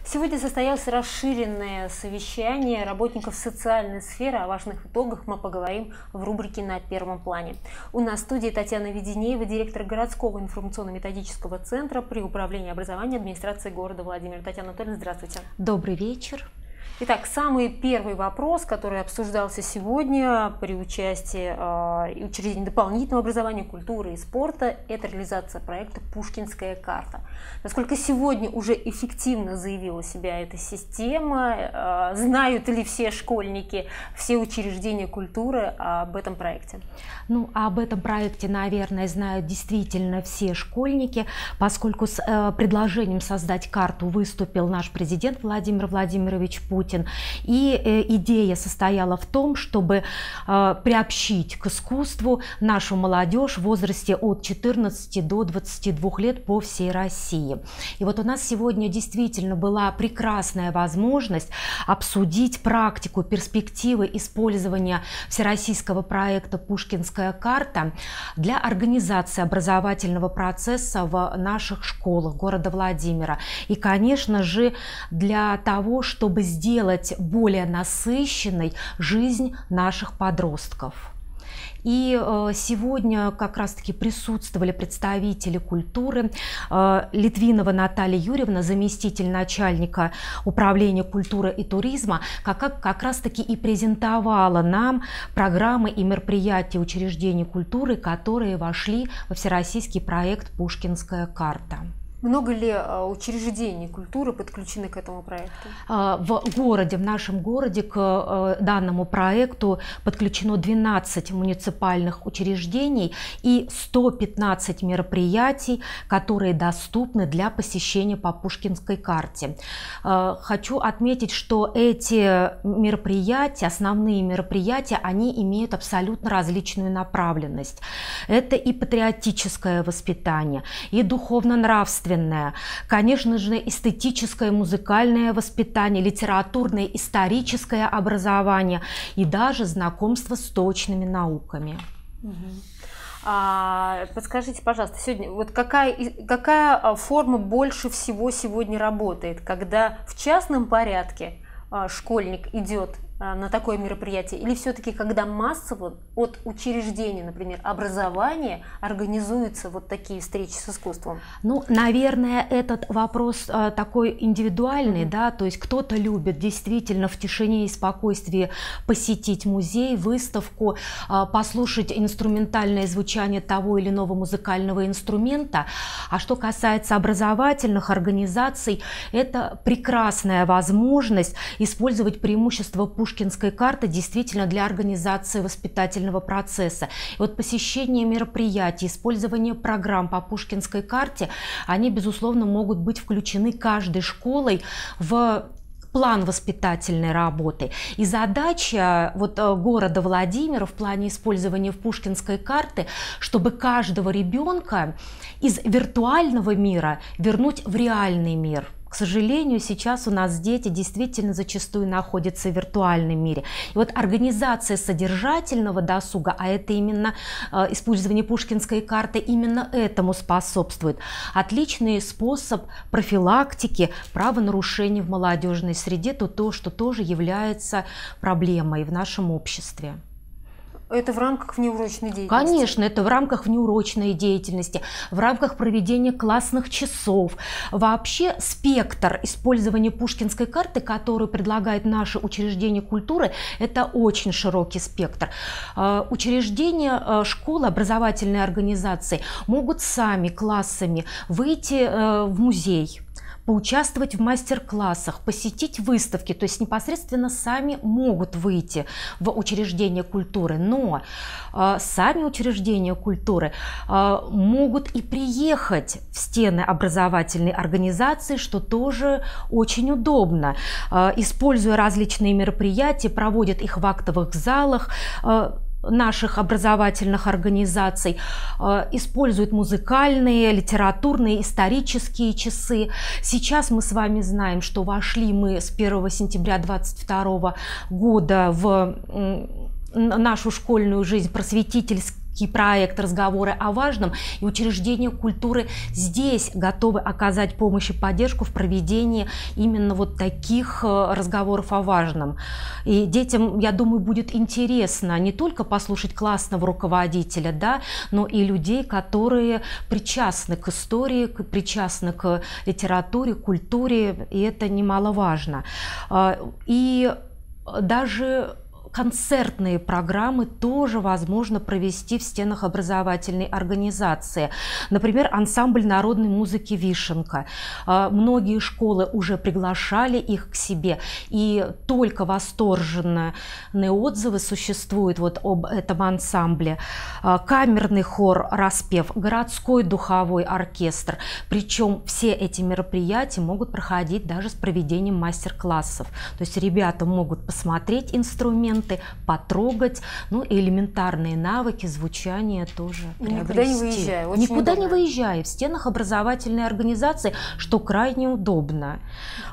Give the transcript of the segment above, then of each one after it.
Сегодня состоялось расширенное совещание работников социальной сферы. О важных итогах мы поговорим в рубрике «На первом плане». У нас в студии Татьяна Веденеева, директор городского информационно-методического центра при управлении образования администрации города Владимира. Татьяна Анатольевна, здравствуйте. Добрый вечер. Итак, самый первый вопрос, который обсуждался сегодня при участии учреждений дополнительного образования, культуры и спорта, это реализация проекта «Пушкинская карта». Насколько сегодня уже эффективно заявила себя эта система? Знают ли все школьники, все учреждения культуры об этом проекте? Ну, об этом проекте, наверное, знают действительно все школьники, поскольку с предложением создать карту выступил наш президент Владимир Владимирович Путин. И идея состояла в том, чтобы приобщить к искусству нашу молодежь в возрасте от 14 до 22 лет по всей России. И вот у нас сегодня действительно была прекрасная возможность обсудить практику, перспективы использования всероссийского проекта «Пушкинская карта» для организации образовательного процесса в наших школах города Владимира. И, конечно же, для того, чтобы сделать более насыщенной жизнь наших подростков. И сегодня как раз-таки присутствовали представители культуры. Литвинова Наталья Юрьевна, заместитель начальника управления культуры и туризма, как раз-таки и презентовала нам программы и мероприятия учреждений культуры, которые вошли во всероссийский проект «Пушкинская карта». Много ли учреждений культуры подключены к этому проекту? В нашем городе к данному проекту подключено 12 муниципальных учреждений и 115 мероприятий, которые доступны для посещения по Пушкинской карте. Хочу отметить, что эти мероприятия, основные мероприятия, они имеют абсолютно различную направленность. Это и патриотическое воспитание, и духовно-нравственное, конечно же, эстетическое, музыкальное воспитание, литературное, историческое образование и даже знакомство с точными науками. Подскажите, пожалуйста, сегодня вот какая форма больше всего сегодня работает, когда в частном порядке школьник идет на такое мероприятие, или все-таки когда массово от учреждений, например, образования, организуются вот такие встречи с искусством? Ну, наверное, этот вопрос такой индивидуальный, да, то есть кто-то любит действительно в тишине и спокойствии посетить музей, выставку, послушать инструментальное звучание того или иного музыкального инструмента. А что касается образовательных организаций, это прекрасная возможность использовать преимущества Пушкинской карты действительно для организации воспитательного процесса. И вот посещение мероприятий, использование программ по Пушкинской карте, они, безусловно, могут быть включены каждой школой в план воспитательной работы. И задача города Владимира в плане использования Пушкинской карты, чтобы каждого ребенка из виртуального мира вернуть в реальный мир. К сожалению, сейчас у нас дети действительно зачастую находятся в виртуальном мире. И вот организация содержательного досуга, а это именно использование Пушкинской карты, именно этому способствует. Отличный способ профилактики правонарушений в молодежной среде, то, что тоже является проблемой в нашем обществе. Это в рамках внеурочной деятельности? Конечно, это в рамках внеурочной деятельности, в рамках проведения классных часов. Вообще спектр использования Пушкинской карты, которую предлагает наше учреждение культуры, это очень широкий спектр. Учреждения, школы, образовательные организации могут сами классами выйти в музей, поучаствовать в мастер-классах, посетить выставки, то есть непосредственно сами могут выйти в учреждения культуры, но сами учреждения культуры могут и приехать в стены образовательной организации, что тоже очень удобно. Используя различные мероприятия, проводят их в актовых залах наших образовательных организаций, используют музыкальные, литературные, исторические часы. Сейчас мы с вами знаем, что вошли мы с 1 сентября 2022 года в нашу школьную жизнь просветительские проект «Разговоры о важном», и учреждения культуры здесь готовы оказать помощь и поддержку в проведении именно вот таких разговоров о важном. И детям, я думаю, будет интересно не только послушать классного руководителя, да, но и людей, которые причастны к истории, причастны к литературе, культуре, и это немаловажно. И даже концертные программы тоже возможно провести в стенах образовательной организации. Например, ансамбль народной музыки «Вишенка». Многие школы уже приглашали их к себе, и только восторженные отзывы существуют вот об этом ансамбле. Камерный хор «Распев», городской духовой оркестр. Причем все эти мероприятия могут проходить даже с проведением мастер-классов. То есть ребята могут посмотреть инструмент, потрогать, ну и элементарные навыки звучания тоже никуда не выезжая. Никуда не выезжая, в стенах образовательной организации, что крайне удобно.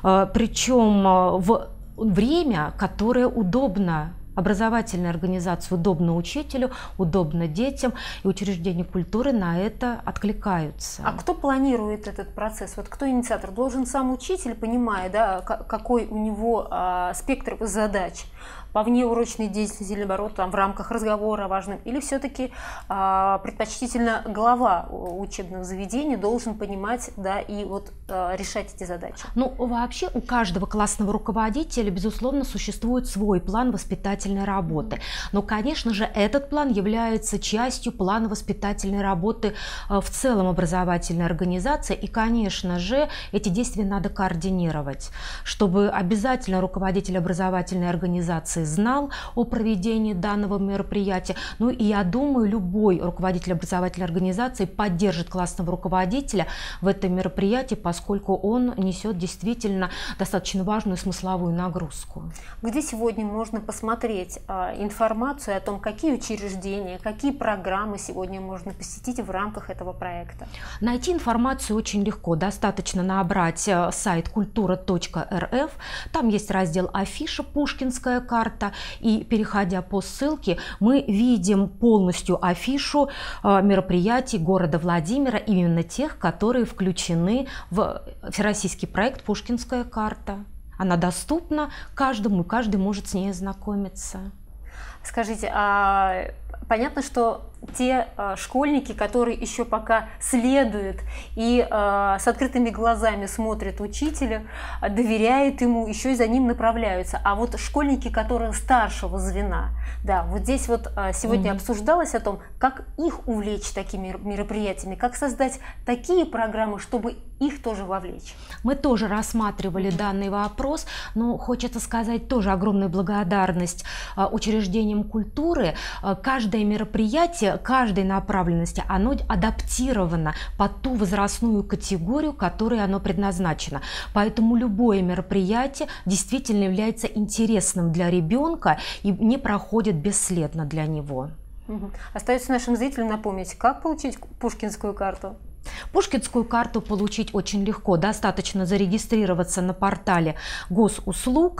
Причем в время, которое удобно образовательной организации, удобно учителю, удобно детям, и учреждения культуры на это откликаются. А кто планирует этот процесс? Вот кто инициатор? Должен сам учитель, понимая, да, какой у него спектр задач по внеурочной деятельности, или наоборот, там, в рамках разговора о важном, или все-таки предпочтительно глава учебного заведения должен понимать, да, и вот решать эти задачи? Ну, вообще у каждого классного руководителя, безусловно, существует свой план воспитательной работы. Но, конечно же, этот план является частью плана воспитательной работы в целом образовательной организации. И, конечно же, эти действия надо координировать, чтобы обязательно руководитель образовательной организации знал о проведении данного мероприятия. Ну и я думаю, любой руководитель образовательной организации поддержит классного руководителя в этом мероприятии, поскольку он несет действительно достаточно важную смысловую нагрузку. Где сегодня можно посмотреть информацию о том, какие учреждения, какие программы сегодня можно посетить в рамках этого проекта? Найти информацию очень легко. Достаточно набрать сайт kultura.rf. Там есть раздел «Афиша. Пушкинская карта». И, переходя по ссылке, мы видим полностью афишу мероприятий города Владимира, именно тех, которые включены в всероссийский проект «Пушкинская карта». Она доступна каждому, и каждый может с ней ознакомиться. Скажите, понятно, что те школьники, которые еще пока следуют и с открытыми глазами смотрят учителя, доверяют ему, еще и за ним направляются. А вот школьники, которые старшего звена, да, вот здесь вот сегодня обсуждалось о том, как их увлечь такими мероприятиями, как создать такие программы, чтобы их тоже вовлечь. Мы тоже рассматривали данный вопрос, но хочется сказать тоже огромную благодарность учреждениям культуры. Каждое мероприятие, каждой направленности, оно адаптировано под ту возрастную категорию, которой оно предназначено. Поэтому любое мероприятие действительно является интересным для ребенка и не проходит бесследно для него. Остается нашим зрителям напомнить, как получить пушкинскую карту. Пушкинскую карту получить очень легко. Достаточно зарегистрироваться на портале госуслуг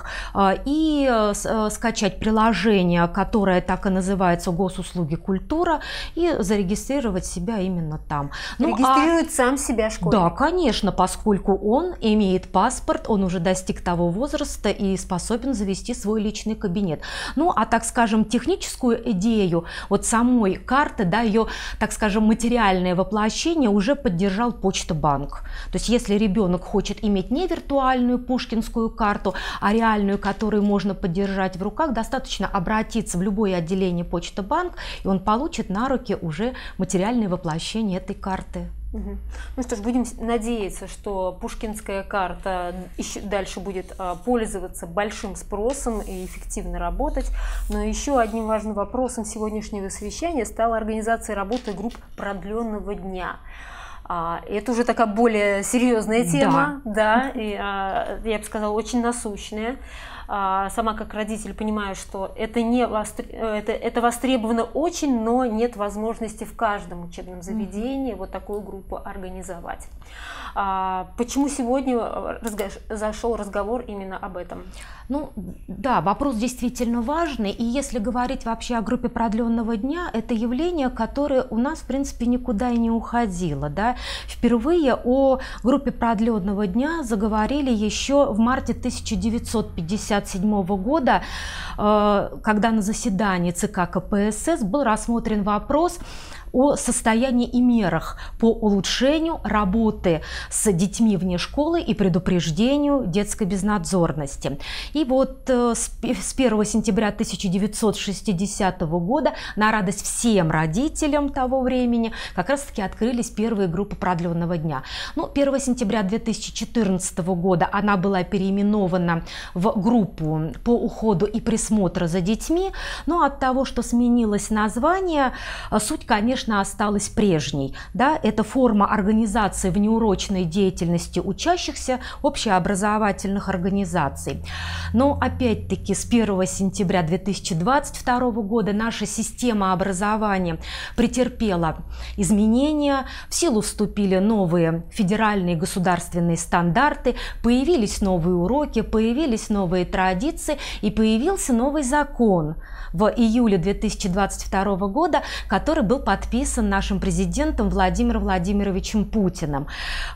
и скачать приложение, которое так и называется «Госуслуги культура», и зарегистрировать себя именно там. Регистрирует сам себя школьник? Да, конечно, поскольку он имеет паспорт, он уже достиг того возраста и способен завести свой личный кабинет. Ну, а, так скажем, техническую идею вот самой карты, да, ее, так скажем, материальное воплощение уже поддержал Почта-банк. То есть если ребенок хочет иметь не виртуальную пушкинскую карту, а реальную, которую можно поддержать в руках, достаточно обратиться в любое отделение Почта-банк, и он получит на руки уже материальное воплощение этой карты. Ну что ж, будем надеяться, что пушкинская карта еще дальше будет пользоваться большим спросом и эффективно работать. Но еще одним важным вопросом сегодняшнего совещания стала организация работы групп продленного дня. Это уже такая более серьезная тема, да, и, я бы сказала, очень насущная. Сама как родитель понимаю, что это, это востребовано очень, но нет возможности в каждом учебном заведении вот такую группу организовать. Почему сегодня зашел разговор именно об этом? Ну да, вопрос действительно важный, и если говорить вообще о группе продленного дня, это явление, которое у нас в принципе никуда и не уходило, да. Впервые о группе продленного дня заговорили еще в марте 1957 года, когда на заседании ЦК КПСС был рассмотрен вопрос о состоянии и мерах по улучшению работы с детьми вне школы и предупреждению детской безнадзорности. И вот с 1 сентября 1960 года, на радость всем родителям того времени, как раз таки открылись первые группы продленного дня. Ну, 1 сентября 2014 года она была переименована в группу по уходу и присмотру за детьми, но от того, что сменилось название, суть, конечно, осталась прежней. Да? Это форма организации внеурочной деятельности учащихся общеобразовательных организаций. Но опять-таки с 1 сентября 2022 года наша система образования претерпела изменения, в силу вступили новые федеральные государственные стандарты, появились новые уроки, появились новые традиции и появился новый закон в июле 2022 года, который был подписан нашим президентом Владимиром Владимировичем Путиным.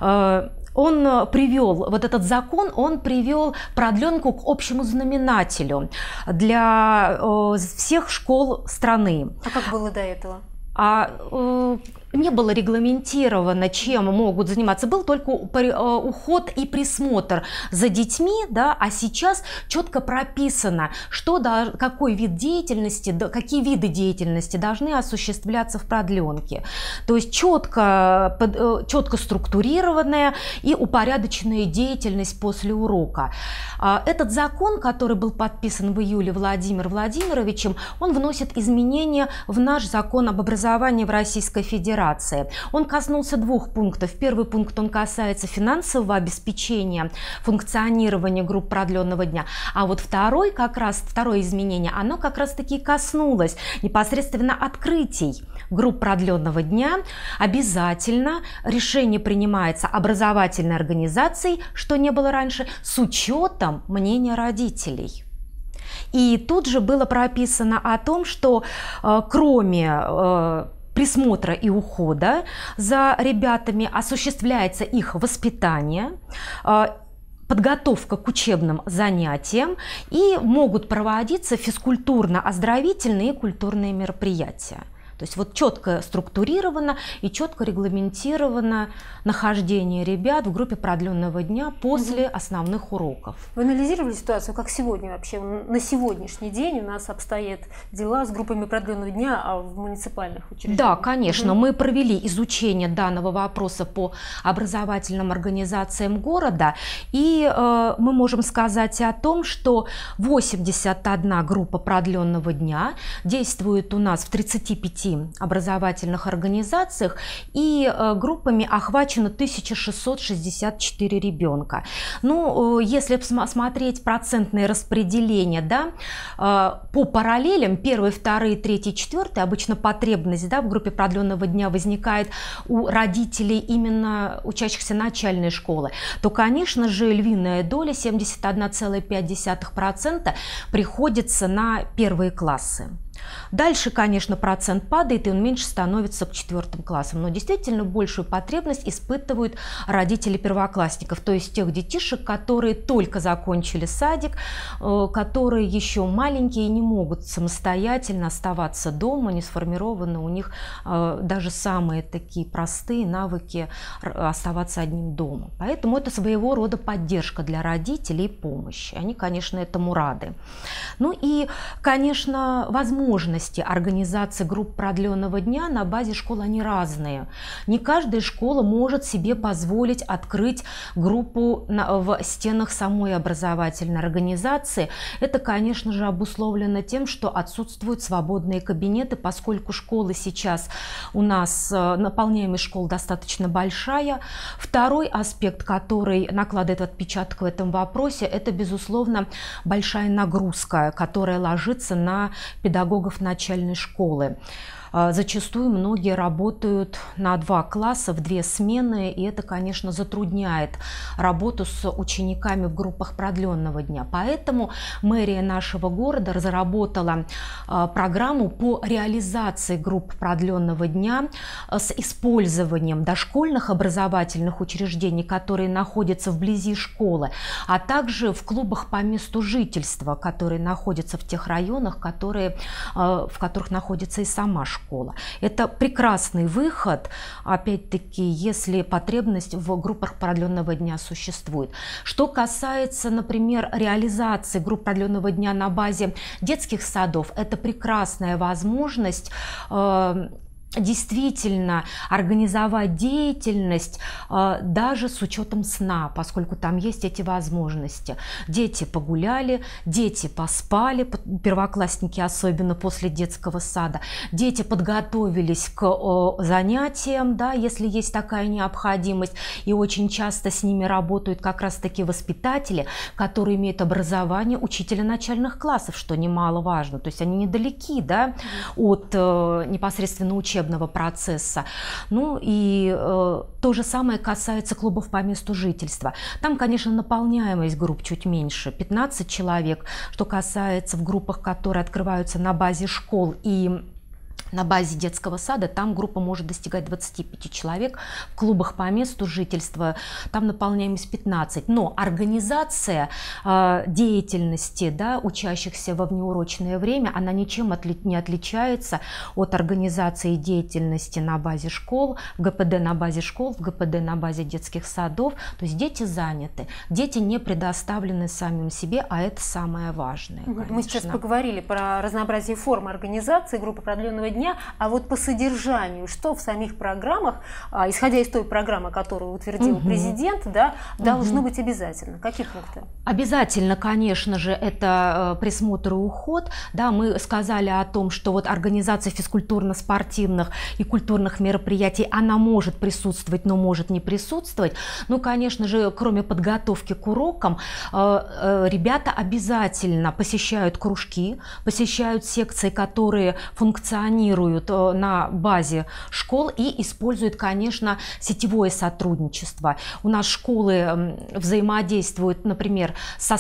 Он привел, вот этот закон, он привел продленку к общему знаменателю для всех школ страны. А как было до этого? Не было регламентировано, чем могут заниматься, был только уход и присмотр за детьми, да, а сейчас четко прописано, что, какой вид деятельности, какие виды деятельности должны осуществляться в продленке. То есть четко структурированная и упорядоченная деятельность после урока. Этот закон, который был подписан в июле Владимиром Владимировичем, он вносит изменения в наш закон об образовании в Российской Федерации. Он коснулся двух пунктов. Первый пункт, он касается финансового обеспечения функционирования групп продленного дня, а вот второе изменение, оно как раз таки коснулось непосредственно открытий групп продленного дня. Обязательно решение принимается образовательной организацией, что не было раньше, с учетом мнения родителей. И тут же было прописано о том, что кроме присмотра и ухода за ребятами осуществляется их воспитание, подготовка к учебным занятиям и могут проводиться физкультурно-оздоровительные и культурные мероприятия. То есть вот четко структурировано и четко регламентировано нахождение ребят в группе продленного дня после основных уроков. Вы анализировали ситуацию, как сегодня вообще, на сегодняшний день у нас обстоят дела с группами продленного дня в муниципальных учреждениях? Да, конечно. Мы провели изучение данного вопроса по образовательным организациям города, и мы можем сказать о том, что 81 группа продленного дня действует у нас в 35 образовательных организациях, и группами охвачено 1664 ребенка. Ну, если смотреть процентное распределение, да, по параллелям 1, 2, 3, 4, обычно потребность, да, в группе продленного дня возникает у родителей именно учащихся начальной школы, то, конечно же, львиная доля, 71,5%, приходится на первые классы. Дальше, конечно, процент падает, и он меньше становится к 4 классам. Но действительно большую потребность испытывают родители первоклассников, то есть тех детишек, которые только закончили садик, которые еще маленькие и не могут самостоятельно оставаться дома, не сформированы у них даже самые такие простые навыки оставаться одним дома. Поэтому это своего рода поддержка для родителей и помощь. Они, конечно, этому рады. Ну и, конечно, возможно возможности организации групп продленного дня на базе школ, они разные. Не каждая школа может себе позволить открыть группу в стенах самой образовательной организации. Это, конечно же, обусловлено тем, что отсутствуют свободные кабинеты, поскольку школы сейчас у нас, наполняемость школ достаточно большая. Второй аспект, который накладывает отпечаток в этом вопросе, это, безусловно, большая нагрузка, которая ложится на педагогов начальной школы. Зачастую многие работают на 2 класса, в 2 смены, и это, конечно, затрудняет работу с учениками в группах продленного дня. Поэтому мэрия нашего города разработала программу по реализации групп продленного дня с использованием дошкольных образовательных учреждений, которые находятся вблизи школы, а также в клубах по месту жительства, которые находятся в тех районах, в которых находится и сама школа. Это прекрасный выход, опять-таки, если потребность в группах продленного дня существует. Что касается, например, реализации групп продленного дня на базе детских садов, это прекрасная возможность действительно организовать деятельность даже с учетом сна, поскольку там есть эти возможности. Дети погуляли, дети поспали, первоклассники особенно после детского сада, дети подготовились к занятиям, да, если есть такая необходимость, и очень часто с ними работают как раз таки воспитатели, которые имеют образование учителя начальных классов, что немаловажно, то есть они недалеки, да, от непосредственно учебного процесса. Ну и то же самое касается клубов по месту жительства. Там, конечно, наполняемость групп чуть меньше, 15 человек. Что касается в группах, которые открываются на базе школ и на базе детского сада, там группа может достигать 25 человек. В клубах по месту жительства там наполняемость 15. Но организация деятельности, да, учащихся во внеурочное время, она ничем не отличается от организации деятельности на базе школ, в ГПД на базе школ, в ГПД на базе детских садов. То есть дети заняты, дети не предоставлены самим себе, а это самое важное. Конечно. Мы сейчас поговорили про разнообразие форм организации группы продленного дня. А вот по содержанию, что в самих программах, исходя из той программы, которую утвердил президент, да, должно быть обязательно? Какие пункты? Обязательно, конечно же, это присмотр и уход. Да, мы сказали о том, что вот организация физкультурно-спортивных и культурных мероприятий, она может присутствовать, но может не присутствовать. Ну, конечно же, кроме подготовки к урокам, ребята обязательно посещают кружки, посещают секции, которые функционируют на базе школ, и используют, конечно, сетевое сотрудничество. У нас школы взаимодействуют, например, со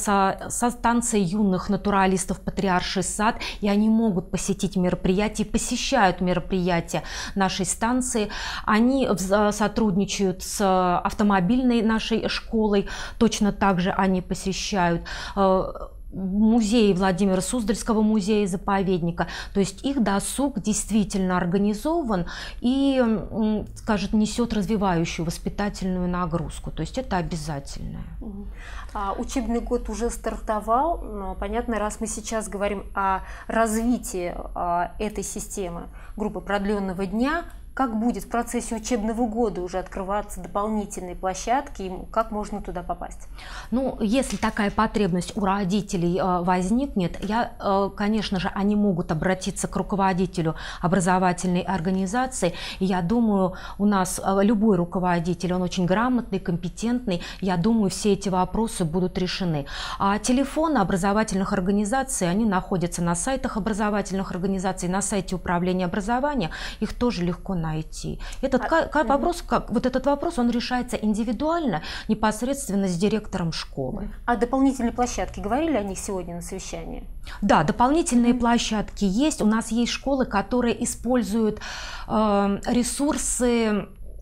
станцией юных натуралистов «Патриарший сад», и они могут посетить мероприятия, посещают мероприятия нашей станции. Они сотрудничают с автомобильной нашей школой, точно так же они посещают музей Владимира Суздальского музея-заповедника. То есть их досуг действительно организован и, скажем, несет развивающую воспитательную нагрузку. То есть это обязательно. Учебный год уже стартовал, но, понятно, раз мы сейчас говорим о развитии этой системы группы продленного дня, как будет в процессе учебного года уже открываться дополнительные площадки, и как можно туда попасть? Ну, если такая потребность у родителей возникнет, конечно же, они могут обратиться к руководителю образовательной организации. И я думаю, у нас любой руководитель, он очень грамотный, компетентный. Я думаю, все эти вопросы будут решены. А телефоны образовательных организаций, они находятся на сайтах образовательных организаций, на сайте управления образования. Их тоже легко найти. Этот вопрос, он решается индивидуально, непосредственно с директором школы. А дополнительные площадки, говорили о них сегодня на совещании? Да, дополнительные площадки есть. У нас есть школы, которые используют ресурсы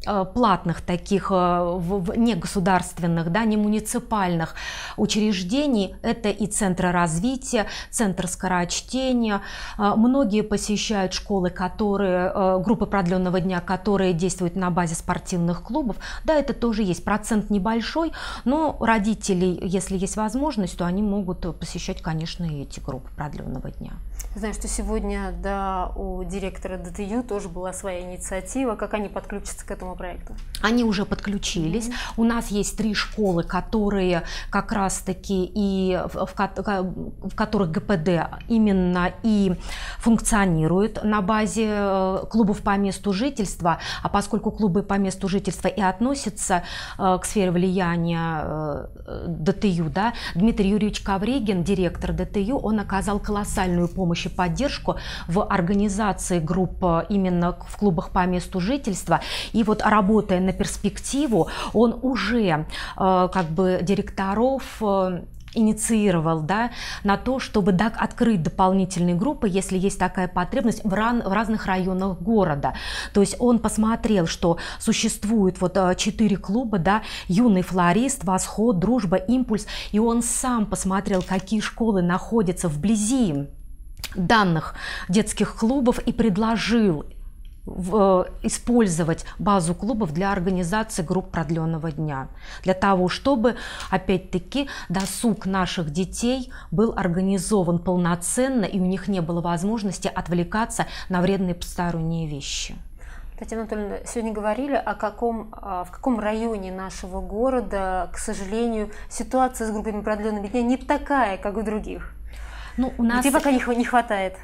платных таких негосударственных, да, не муниципальных учреждений. Это и центры развития, центр скорочтения. Многие посещают школы, группы продленного дня, которые действуют на базе спортивных клубов. Да, это тоже есть. Процент небольшой, но родители, если есть возможность, то они могут посещать, конечно, и эти группы продленного дня. Знаю, что сегодня, да, у директора ДТЮ тоже была своя инициатива. Как они подключатся к этому проекту? Они уже подключились. У нас есть 3 школы, которые как раз-таки и в которых ГПД именно и функционирует на базе клубов по месту жительства. А поскольку клубы по месту жительства и относятся к сфере влияния ДТЮ, да, Дмитрий Юрьевич Ковригин, директор ДТЮ, он оказал колоссальную помощь и поддержку в организации групп именно в клубах по месту жительства. И вот, работая на перспективу, он уже как бы директоров инициировал, да, на то, чтобы открыть дополнительные группы, если есть такая потребность в разных районах города. То есть он посмотрел, что существует вот 4 клуба, да, «Юный флорист», «Восход», «Дружба», «Импульс», и он сам посмотрел, какие школы находятся вблизи данных детских клубов и предложил использовать базу клубов для организации групп продленного дня, для того, чтобы, опять-таки, досуг наших детей был организован полноценно, и у них не было возможности отвлекаться на вредные посторонние вещи. Татьяна Анатольевна, сегодня говорили в каком районе нашего города, к сожалению, ситуация с группами продленного дня не такая, как в других. Ну, у нас... Где пока не хватает?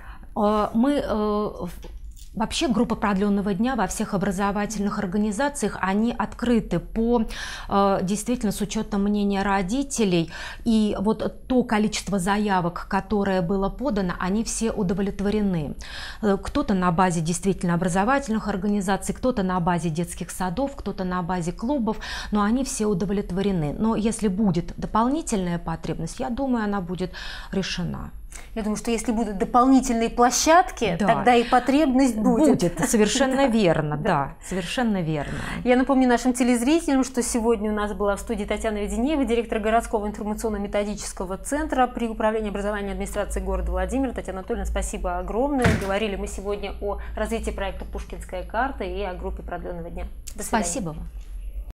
Вообще группы продленного дня во всех образовательных организациях, они открыты действительно с учетом мнения родителей. И вот то количество заявок, которое было подано, они все удовлетворены. Кто-то на базе действительно образовательных организаций, кто-то на базе детских садов, кто-то на базе клубов, но они все удовлетворены. Но если будет дополнительная потребность, я думаю, она будет решена. Я думаю, что если будут дополнительные площадки, да, тогда и потребность будет. Будет, совершенно верно, да, совершенно верно. Я напомню нашим телезрителям, что сегодня у нас была в студии Татьяна Веденеева, директор городского информационно-методического центра при управлении образования администрации города Владимира. Татьяна Анатольевна, спасибо огромное. Говорили мы сегодня о развитии проекта «Пушкинская карта» и о группе продленного дня. До свидания. Спасибо вам.